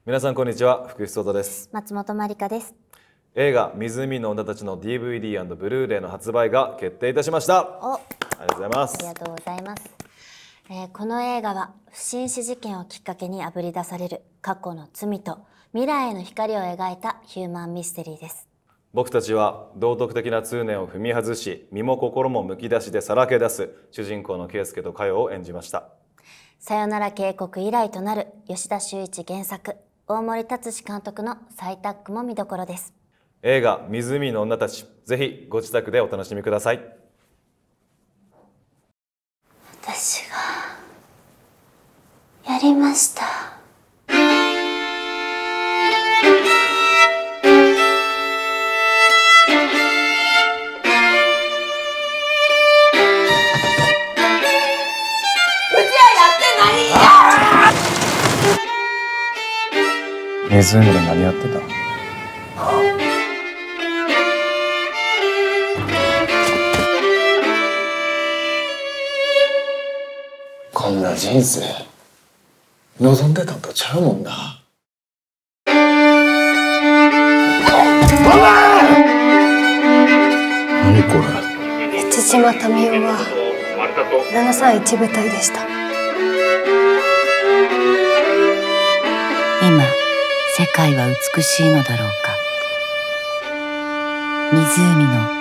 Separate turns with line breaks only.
皆さんこんにちは、福士蒼汰です。
松本まりかです。
映画湖の女たちの DVD& ブルーレイの発売が決定いたしました。ありがとうございます。
ありがとうございます。この映画は不審死事件をきっかけにあぶり出される過去の罪と未来への光を描いたヒューマンミステリーです。
僕たちは道徳的な通念を踏み外し、身も心もむき出しでさらけ出す主人公の圭介と佳代を演じました。
さよなら渓谷以来となる吉田修一原作、大森達史監督の再タッグも見どころです。
映画湖の女たち、ぜひご自宅でお楽しみください。
私がやりました。
湖で何やってた？
こんな人生望んでたんとちゃうもんな。何これ？
千島民生は731部隊でした。
今世界は美しいのだろうか。湖の